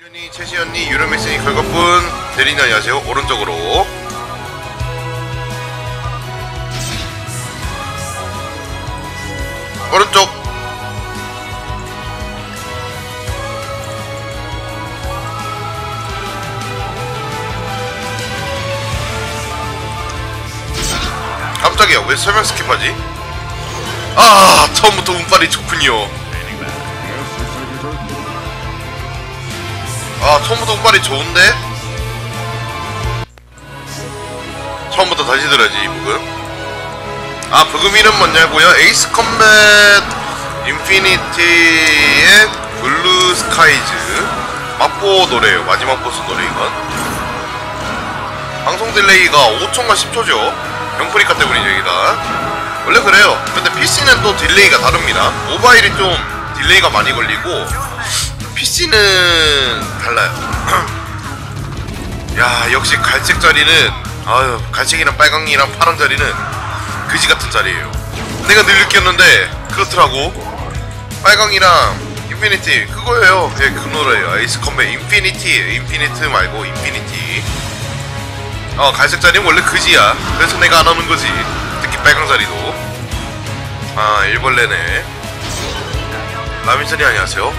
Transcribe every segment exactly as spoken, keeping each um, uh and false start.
최윤이, 최시연이, 유료메시니, 걸거뿐, 대리님 안녕하세요. 오른쪽으로 오른쪽 깜짝이야. 왜 설명 스킵하지? 아, 처음부터 운빨이 좋군요. 아, 처음부터 운빨이 좋은데? 처음부터 다시 들어야지, 이 부금. 아, 부금 이름 뭐냐고요? 에이스 컴뱃 인피니티의 블루 스카이즈 마포 노래예요. 마지막 보스 노래 이건. 방송 딜레이가 오 초인가 십 초죠. 병프리카 때문이죠, 여기다. 원래 그래요. 근데 피씨는 또 딜레이가 다릅니다. 모바일이 좀 딜레이가 많이 걸리고 피씨는 달라요. 야, 역시 갈색 자리는, 아유, 갈색이랑 빨강이랑 파란 자리는 그지 같은 자리예요. 내가 늘 느꼈는데 그렇더라고. 빨강이랑 인피니티 그거예요. 예, 그 노래예요. 에이스 컴뱃 인피니티. 인피니트 말고 인피니티. 어, 갈색 자리는 원래 그지야. 그래서 내가 안 하는 거지. 특히 빨강 자리도. 아, 일벌레네. 라민선이 안녕하세요.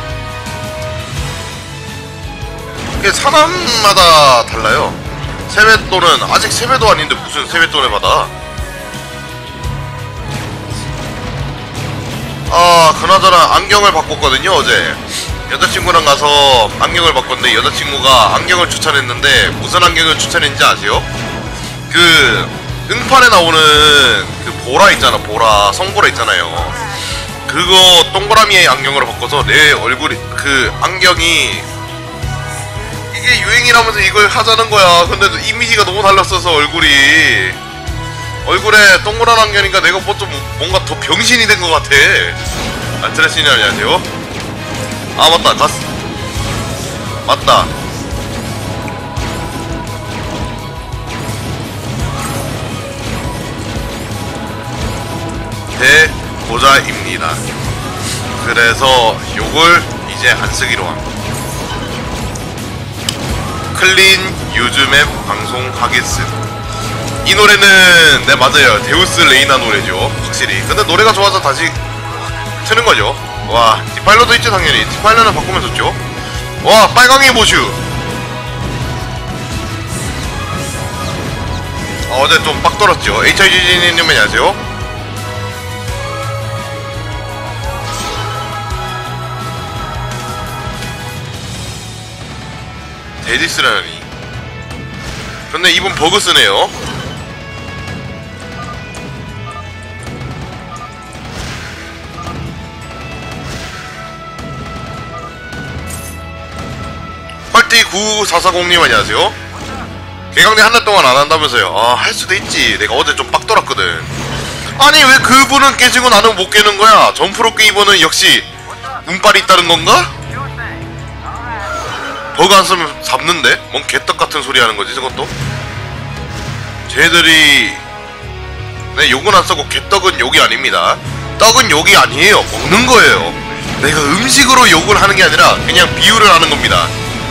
이게 사람마다 달라요. 세뱃돈은 아직 세배도 아닌데 무슨 세뱃돈을 받아. 아, 그나저나 안경을 바꿨거든요. 어제 여자친구랑 가서 안경을 바꿨는데 여자친구가 안경을 추천했는데 무슨 안경을 추천했는지 아세요? 그 응판에 나오는 그 보라 있잖아. 보라 성보라 있잖아요. 그거 동그라미 안경으로 바꿔서 내 얼굴이, 그 안경이 이게 유행이라면서 이걸 하자는 거야. 근데 이미지가 너무 달랐어서 얼굴이 얼굴에 동그란 안경이니까 내가 뭐 좀 뭔가 더 병신이 된 것 같아. 아, 드레스님 안녕하세요. 아, 맞다. 가스 맞다. 대고자입니다. 그래서 요걸 이제 안 쓰기로 합니다. 클린 요즘에 방송하겠음. 이 노래는, 네, 맞아요. 데우스 레이나 노래죠. 확실히. 근데 노래가 좋아서 다시 트는 거죠. 와, 디파일러도 있죠, 당연히. 디파일러는 바꾸면 좋죠. 와, 빨강이 모슈. 아, 어제 좀 빡 떨었죠. 에이치아이지님 안녕하세요. 데디스라니. 근데 이분 버그 쓰네요. 펄티 구사사공님 안녕하세요. 개강대 한 달 동안 안 한다면서요. 아, 할 수도 있지. 내가 어제 좀 빡 돌았거든. 아니, 왜 그분은 깨지고 나는 못 깨는 거야? 점프로 게이버는 역시 운빨이 있다는 건가? 버그 안 쓰면 잡는데? 뭔 개떡 같은 소리 하는 거지, 저것도? 쟤들이, 네, 욕은 안 쓰고 개떡은 욕이 아닙니다. 떡은 욕이 아니에요. 먹는 거예요. 내가 음식으로 욕을 하는 게 아니라 그냥 비유를 하는 겁니다.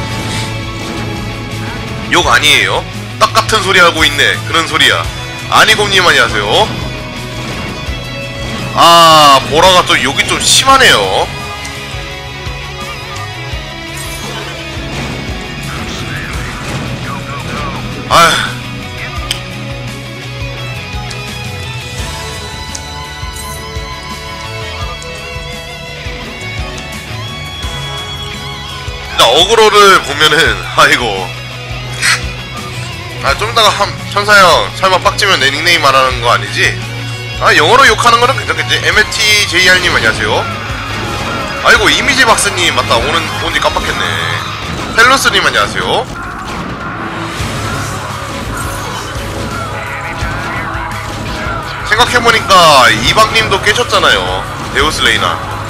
욕 아니에요. 떡 같은 소리 하고 있네. 그런 소리야. 아니곰님 안녕하세요. 아, 보라가 또 욕이 좀 심하네요. 아휴. 진짜 어그로를 보면은, 아이고. 아, 좀 이따가 한, 천사형 설마 빡치면 내 닉네임 말하는 거 아니지? 아, 영어로 욕하는 거는 괜찮겠지? 엠에티제이알님 안녕하세요. 아이고, 이미지 박스님 맞다. 오는, 온지 깜빡했네. 헬로스님 안녕하세요. 생각해보니까 이박님도 깨셨잖아요. 데우스 레이나.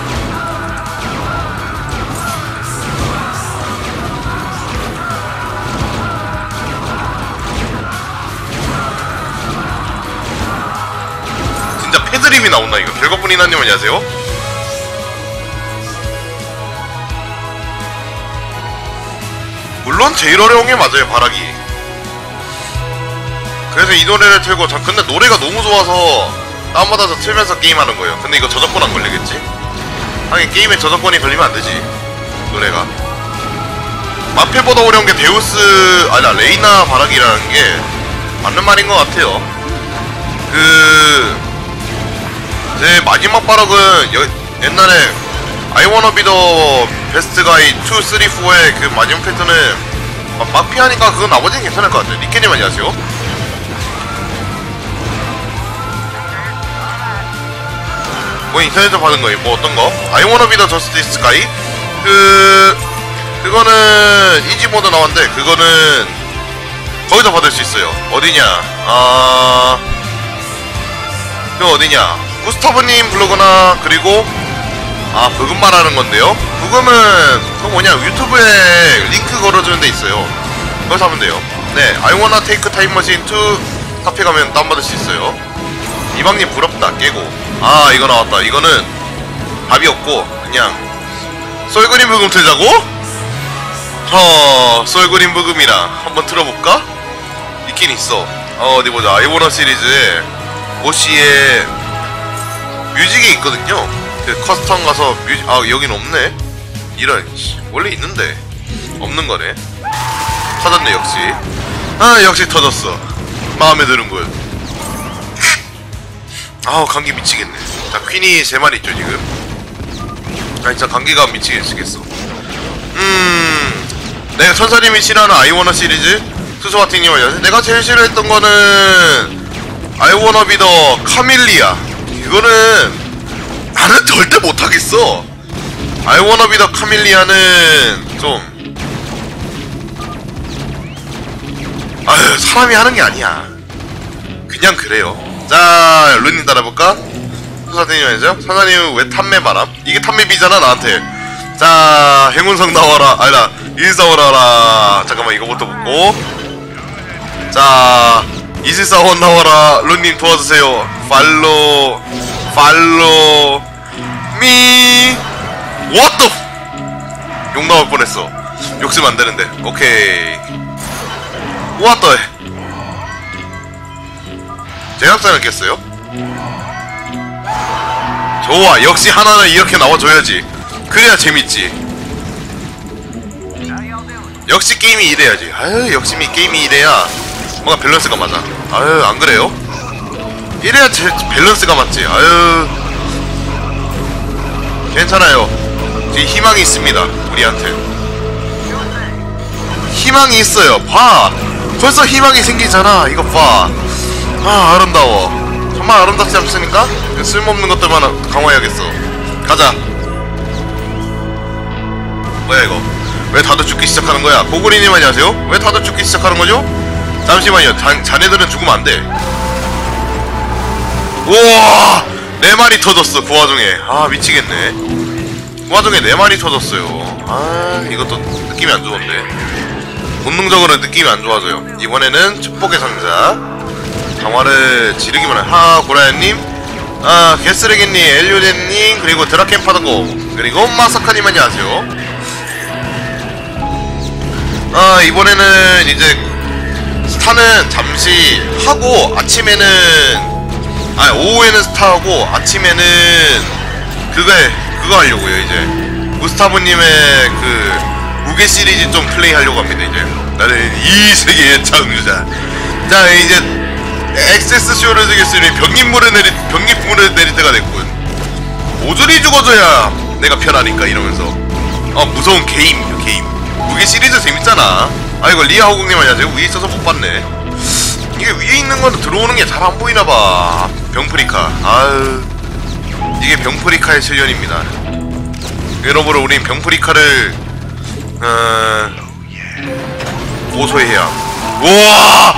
진짜 패드립이 나온다 이거. 별것뿐이나님 안녕하세요. 물론 제일 어려운 게 맞아요, 바라기. 그래서 이 노래를 틀고, 자, 근데 노래가 너무 좋아서 다운받아서 틀면서 게임하는 거예요. 근데 이거 저작권 안 걸리겠지? 하긴 게임에 저작권이 걸리면 안 되지, 노래가. 마페보다 어려운 게 데우스, 아니야, 레이나 바라기라는 게 맞는 말인 것 같아요. 그, 제 마지막 바락은 여, 옛날에 I wanna be the best guy 투, 쓰리, 포의 그 마지막 패턴은 막피하니까 그건 나머지는 괜찮을 것 같아요. 니케님 안녕하세요. 뭐 인터넷에서 받은 거예요? 뭐 어떤 거? I wanna be the justice guy? 그... 그거는 이지 모드 나왔는데 그거는 거기서 받을 수 있어요. 어디냐? 아... 그 어디냐? 구스타브님 블로그나 그리고 아 부금 말하는 건데요. 부금은 그 뭐냐 유튜브에 링크 걸어주는 데 있어요. 거기서 하면 돼요. 네, I wanna take time machine 투 카페 가면 다운받을 수 있어요. 이방님 부럽다 깨고. 아 이거 나왔다. 이거는 답이 없고 그냥 썰그림 부금 틀자고? 어 썰그림 부금이랑 한번 틀어볼까? 있긴 있어. 어 어디 보자. I wanna 시리즈에 오씨에 뮤직이 있거든요. 그 커스텀 가서 뮤직, 아 여긴 없네. 이런 원래 있는데 없는 거네. 터졌네 역시. 아 역시 터졌어. 마음에 드는군. 아우 감기 미치겠네. 자 퀸이 세 마리 있죠 지금. 아 진짜 감기가 미치겠어. 음 내가 천사님이 싫어하는 I wanna 시리즈 수수와팅님 알려주세요. 내가 제일 싫어했던 거는 I wanna be the 카밀리아. 이거는 나는 절대 못하겠어. I wanna be the 카밀리아는 좀 아유 사람이 하는 게 아니야. 그냥 그래요. 자 룬님 따라볼까? 수사님 아니죠? 사장님 왜 탐매바람? 이게 탐매비잖아 나한테. 자 행운성 나와라. 아니다 일사오라라. 잠깐만 이거부터 먹고. 자 이십사원 나와라. 룬님 도와주세요. 팔로 팔로 미 What the 욕 나올 뻔했어. 욕 쓰면 안되는데. 오케이 What the 제작자는 깼어요? 좋아 역시 하나는 이렇게 나와줘야지. 그래야 재밌지. 역시 게임이 이래야지. 아유 역시 게임이 이래야 뭔가 밸런스가 맞아. 아유 안그래요? 이래야 제 밸런스가 맞지. 아유 괜찮아요. 지금 희망이 있습니다 우리한테. 희망이 있어요. 봐 벌써 희망이 생기잖아. 이거 봐. 아 아름다워. 정말 아름답지 않습니까? 쓸모없는 것들만 강화해야겠어. 가자. 뭐야 이거 왜 다들 죽기 시작하는 거야? 고구리님 안녕하세요. 왜 다들 죽기 시작하는 거죠? 잠시만요. 자, 자네들은 죽으면 안 돼. 우와 네 마리 터졌어 그 와중에. 아 미치겠네. 그 와중에 네 마리 터졌어요. 아 이것도 느낌이 안 좋은데. 본능적으로 느낌이 안 좋아져요. 이번에는 축복의 상자 강화를 지르기만 해. 하 고라야님, 아 개쓰레기님, 엘류덴님, 그리고 드라켄 파다고, 그리고 마사카님 안녕하세요. 아 이번에는 이제 스타는 잠시 하고 아침에는 아 오후에는 스타하고 아침에는 그거 그거 하려고요. 이제 구스타브님의 그 무게 시리즈 좀 플레이 하려고 합니다. 이제 나는 이 세계의 창조자. 자 이제 엑세스 쇼를 주겠으니 병립물을 내리 병립물을 내릴 때가 됐군. 모조리 죽어줘야 내가 편하니까 이러면서. 어 무서운 게임 게임. 무게 시리즈 재밌잖아. 아 이거 리아 호국님 안녕하세요. 위에 있어서 못 봤네. 이게 위에 있는 건 들어오는 게 잘 안 보이나봐. 병프리카. 아유 이게 병프리카의 실련입니다. 여러모로 우린 병프리카를 어... 고소해야. 우와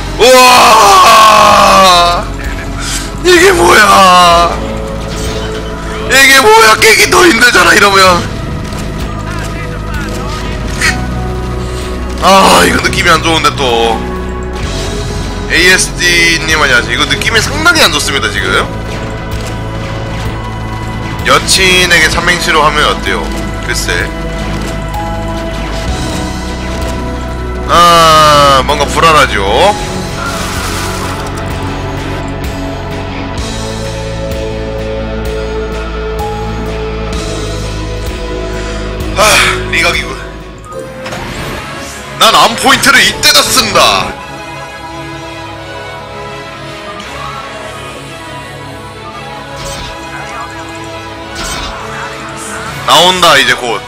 우와 이게 뭐야. 이게 뭐야. 깨기 더 힘들잖아 이러면. 아 이거 느낌이 안 좋은데 또. 에이에스디님 안녕하세요. 이거 느낌이 상당히 안 좋습니다 지금. 여친에게 삼행시로 하면 어때요? 글쎄. 아 뭔가 불안하죠. 아 리각이군. 난 암포인트를 이때다 쓴다. 나온다 이제 곧.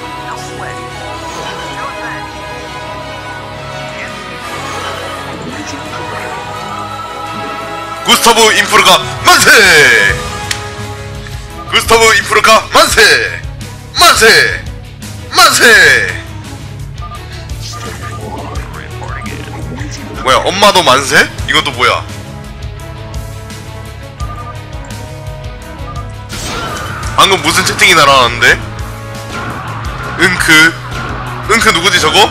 구스타브 인프르가 만세! 구스타브 인프르가 만세! 만세! 만세! 뭐야 엄마도 만세? 이것도 뭐야? 방금 무슨 채팅이 날아왔는데? 응크 응크 누구지 저거?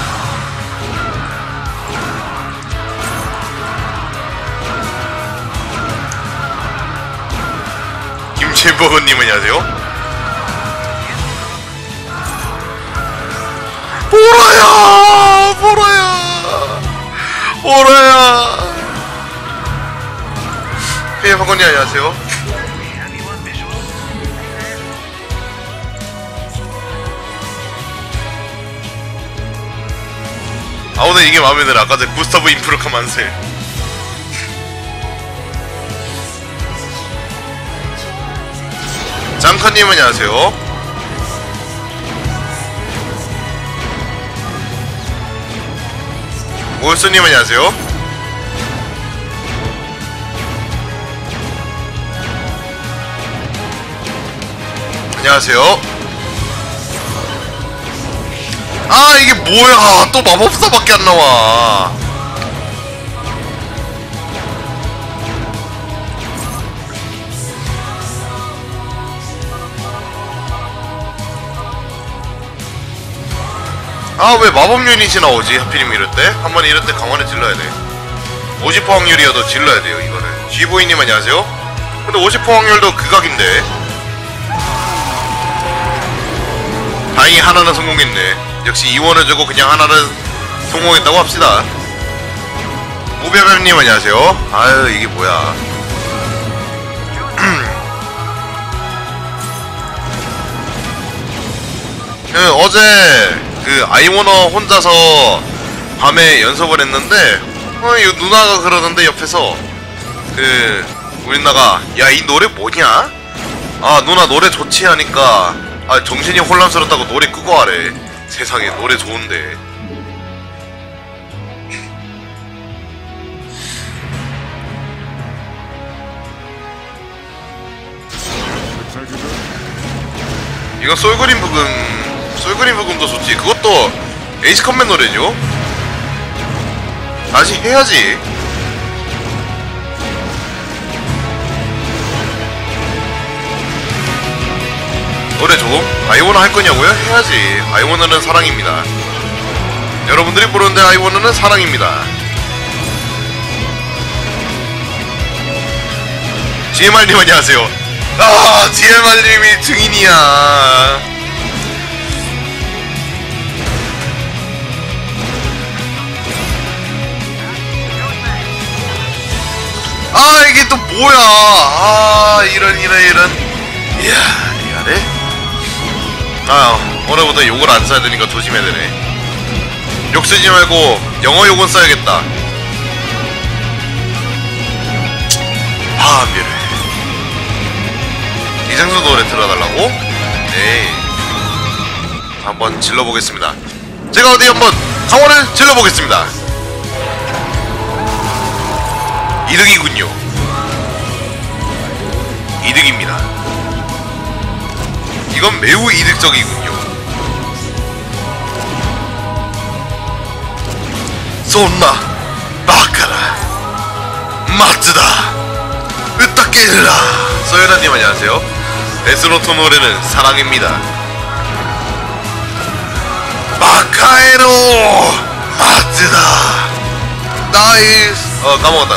김치버거님 안녕하세요. 보라야 보라야 보라야. 예 박건님 안녕하세요. 아 오늘 이게 마음에 들어. 아까 전 구스타브 인프르카 만세. 장카님 안녕하세요. 올수님 안녕하세요. 안녕하세요. 아 이게 뭐야 또 마법사밖에 안 나와. 아 왜 마법 유닛이 나오지 하필이면 이럴때? 한번 이럴때 강화를 질러야 돼. 오십 퍼센트 확률이어도 질러야 돼요 이거는. 쥐보이님 안녕하세요. 근데 오십 퍼센트 확률도 극악인데. 다행히 하나는 성공했네. 역시 이원을 주고 그냥 하나는 성공했다고 합시다. 우베베님 안녕하세요. 아유 이게 뭐야. 그 어제 그 아이워너 혼자서 밤에 연습을 했는데 어 이 누나가 그러는데 옆에서 그 우리 누나가 야 이 노래 뭐냐? 아 누나 노래 좋지 하니까 아 정신이 혼란스럽다고 노래 끄고 하래. 세상에 노래 좋은데. 이건 솔그린 부금 솔그린 부금도 좋지. 그것도 에이스 컴뱃 노래죠. 다시 해야지. 노래 좀 아이워너 할 거냐고요? 해야지. 아이워너는 사랑입니다. 여러분들이 부르는데 아이워너는 사랑입니다. 지엠알님 안녕하세요. 아 지엠알님이 증인이야. 아 이게 또 뭐야. 아 이런 이런 이런. 이야 미안해. 아 오늘부터 욕을 안 써야 되니까 조심해야 되네. 욕 쓰지 말고 영어 욕은 써야겠다. 아 미안해. 이장수 노래 틀어달라고? 네. 한번 질러보겠습니다. 제가 어디 한번 강화를 질러보겠습니다. 이득이군요. 이득입니다. 이건 매우 이득적이군요. 손나 바카라 마츠다 으따케르라. 소연아님 안녕하세요. 데스노트 노래는 사랑입니다. 마카에로 마츠다 나이 어 까먹었다.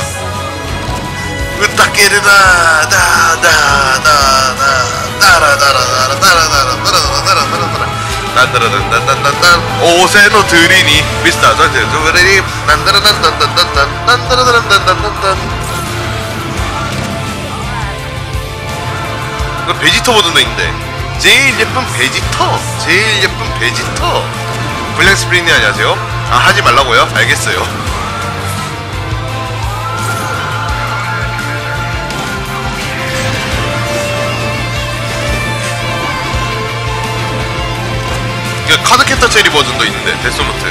으따케르다 다다다다 따라다라다라다라다라다라다라다라 딴따라단딴딴딴 오세노 드리니 미스터 전체 드리니 딴따라단딴딴딴 딴따라단딴딴딴. 그 베지터 버전도 있는데 제일 예쁜 베지터 제일 예쁜 베지터. 블랙 스프링님 안녕하세요. 아 하지 말라고요? 알겠어요. 그 카드캡터 체리 버전도 있는데 데스노트.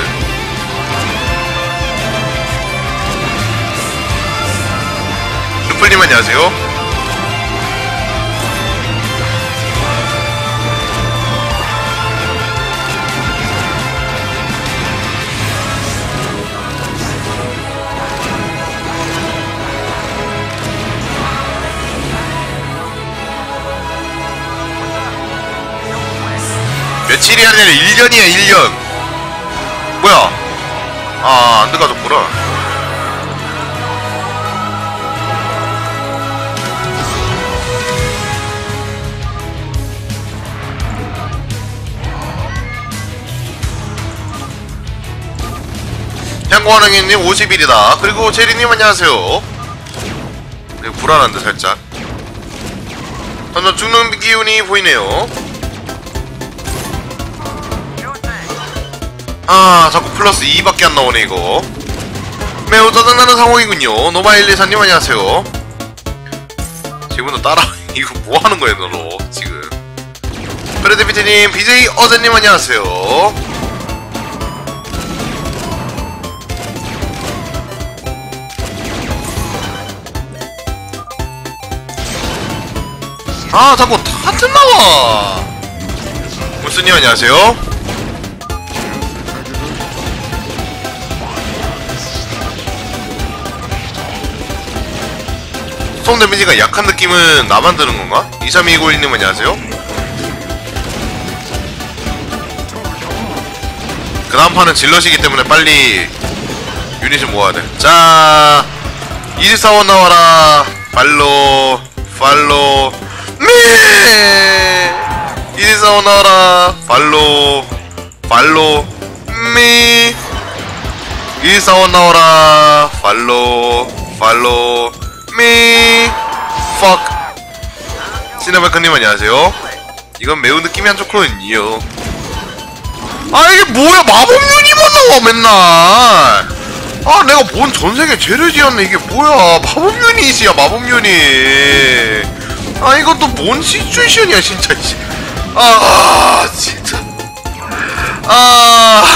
루플님 안녕하세요. 며칠이 아니라 일 년이야 일 년. 뭐야 아 안 들어가졌구나. 향고하랑이님 오십 일이다 그리고 제리님 안녕하세요. 불안한데 살짝 점점 죽는 기운이 보이네요. 아 자꾸 플러스 이밖에 안 나오네 이거. 매우 짜증나는 상황이군요. 노바일리사님 안녕하세요. 지금부터 따라 이거 뭐 하는 거예요 너 지금. 프레드비트님 비제이 어제님 안녕하세요. 아 자꾸 하트 나와. 무스님 안녕하세요. 스톰 데미지가 약한 느낌은 나만 드는 건가? 이삼이구일님 안녕하세요. 그 다음 판은 질럿이기 때문에 빨리 유닛을 모아야 돼. 자, 이십사 원 나와라. 팔로, 팔로, 미! 이십사 원 나와라. 팔로, 팔로, 미! 이십사 원 나와라. 팔로, 팔로, 미! fuck. 시네마크님 안녕하세요. 이건 매우 느낌이 안 좋거든요. 아 이게 뭐야 마법 유닛만 나와 맨날. 아 내가 본 전세계 죄를 지었네. 이게 뭐야 마법 유닛이야 마법 유닛. 아 이건 또 뭔 시츄에이션이야 진짜. 아 진짜 아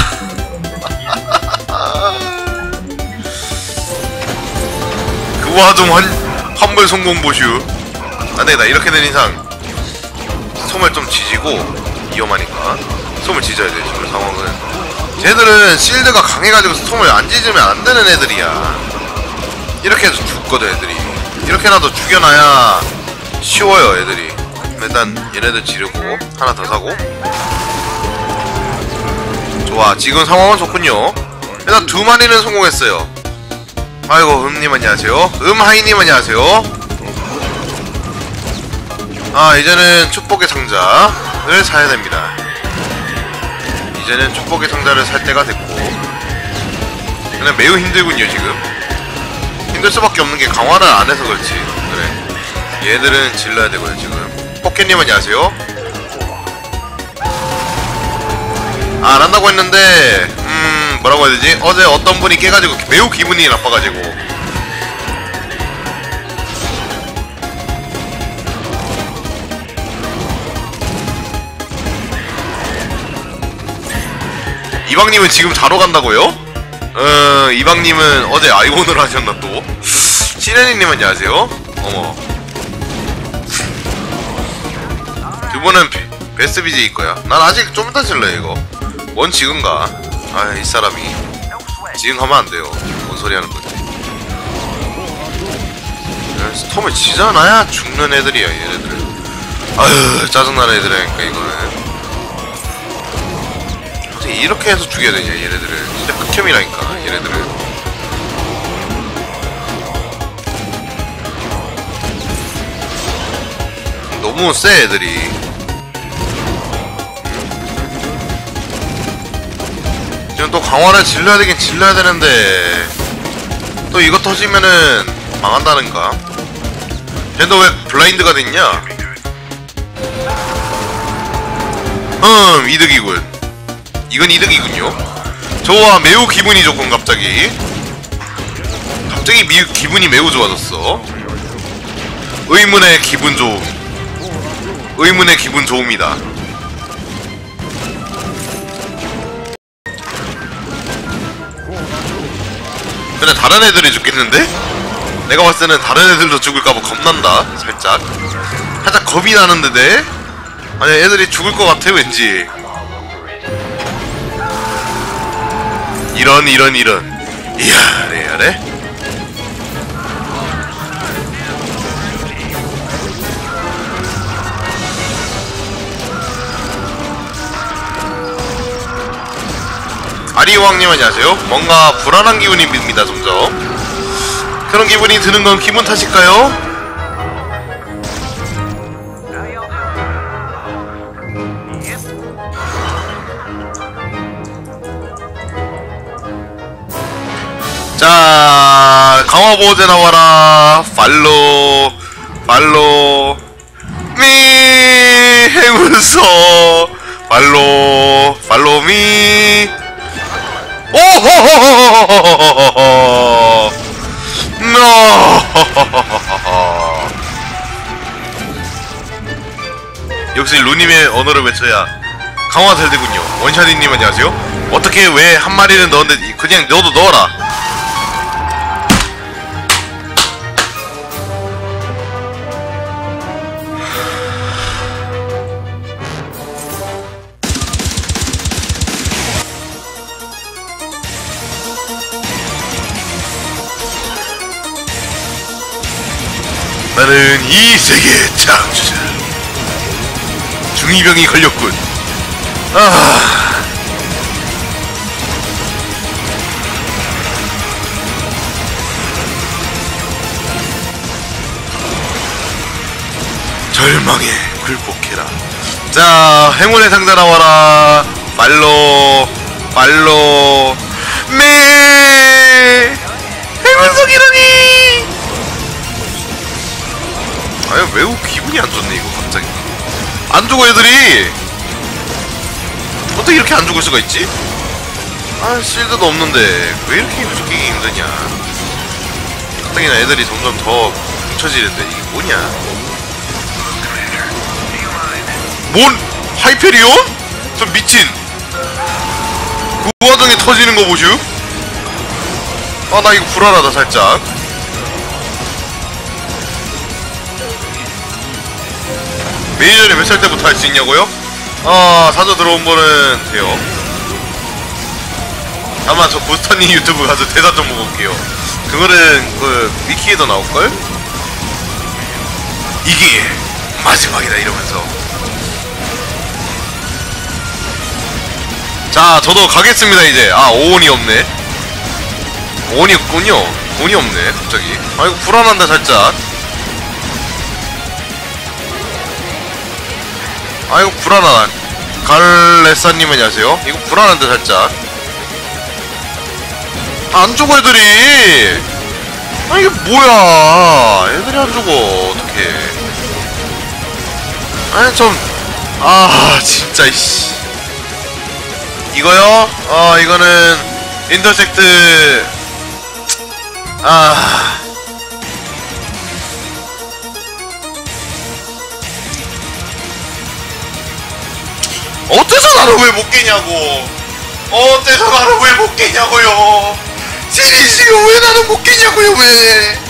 그 와중 환, 환불 성공 보슈. 안되겠다. 이렇게 된 이상 솜을 좀 지지고 위험하니까 솜을 지져야 돼. 지금 상황은 쟤들은 실드가 강해가지고 스톰을 안 지으면 안 되는 애들이야. 이렇게 해서 죽거든 애들이. 이렇게 나도 죽여놔야 쉬워요 애들이. 일단 얘네들 지르고 하나 더 사고. 좋아 지금 상황은 좋군요. 일단 두 마리는 성공했어요. 아이고 음님 안녕하세요. 음하이님 안녕하세요. 아 이제는 축복의 상자를 사야 됩니다. 이제는 축복의 상자를 살 때가 됐고. 근데 매우 힘들군요 지금. 힘들 수밖에 없는 게 강화를 안 해서 그렇지. 그래 얘들은 질러야 되고요 지금. 포켓님 안녕하세요. 아, 안 한다고 했는데 음 뭐라고 해야 되지? 어제 어떤 분이 깨가지고 매우 기분이 나빠가지고. 이방님은 지금 자러 간다고요? 어 이방님은 어제 아이콘으로 하셨나 또. 시레니님 안녕하세요. 어머 두 분은 베스트 비제이일 거야. 난 아직 좀 이따 질래 이거. 뭔 지금가. 아 이 사람이 지금 하면 안 돼요. 뭔 소리 하는 건지. 스톰을 지져놔야 죽는 애들이야 얘네들은. 아유 짜증나는 애들이니까 이거는. 어떻게 이렇게 해서 죽여야 되냐 얘네들은. 진짜 극혐이라니까 얘네들은. 너무 세 애들이. 강화를 질러야 되긴 질러야 되는데 또 이거 터지면은 망한다는가? 쟤너 왜 블라인드가 됐냐? 음 이득이군. 이건 이득이군요. 좋아, 매우 기분이 좋군. 갑자기 갑자기 미, 기분이 매우 좋아졌어. 의문의 기분 좋음. 의문의 기분 좋음이다. 근데 다른 애들이 죽겠는데? 내가 봤을 때는 다른 애들도 죽을까봐 겁난다. 살짝 살짝 겁이 나는데 네? 아니 애들이 죽을 것 같아 왠지. 이런 이런 이런 이야 레아래. 아리왕님 안녕하세요. 뭔가 불안한 기분이 듭니다. 점점 그런 기분이 드는 건 기분 탓일까요? 자, 강화보호제 나와라. 팔로 팔로 미 행운서 팔로 팔로미. 오호호호호호호호호호 노. 역시 루님의 언어를 외쳐야 강화될 되군요. 원샤디님 안녕하세요. 어떻게 왜 한 마리는 넣었는데 그냥 너도 넣어라. 나는 이 세계의 창조자. 중이병이 걸렸군. 아. 절망에 굴복해라. 자, 행운의 상자 나와라. 말로 말로 매 행운석이라니. 아유 매우 기분이 안 좋네 이거 갑자기. 안 죽어 애들이. 어떻게 이렇게 안 죽을 수가 있지? 아 실드도 없는데 왜 이렇게 죽이기 힘드냐. 갑자기나 애들이 점점 더 뭉쳐지는데 이게 뭐냐. 뭔 하이페리온? 저 미친. 그 와중에 터지는 거 보슈? 아 나 이거 불안하다 살짝. 매니저를 몇 살 때부터 할 수 있냐고요? 아 사저 들어온 거는 돼요. 아마 저 부스터님 유튜브 가서 대사 좀 먹을게요. 그거는 그 위키에도 나올걸? 이게 마지막이다 이러면서. 자 저도 가겠습니다 이제. 아 오온이 없네. 오온이 없군요. 오온이 없네 갑자기. 아 이거 불안한다 살짝. 아 이거 불안하다. 갈레사님 안녕하세요. 이거 불안한데 살짝. 안 죽어 애들이. 아 이게 뭐야. 애들이 안 죽어 어떡해. 아니 좀 아 진짜 이씨. 이거요? 어 이거는 인터섹트. 아 어때서 나를 왜 못 깨냐고. 어때서 나를 왜 못 깨냐고요. 시리즈가 왜 나를 못 깨냐고요 왜.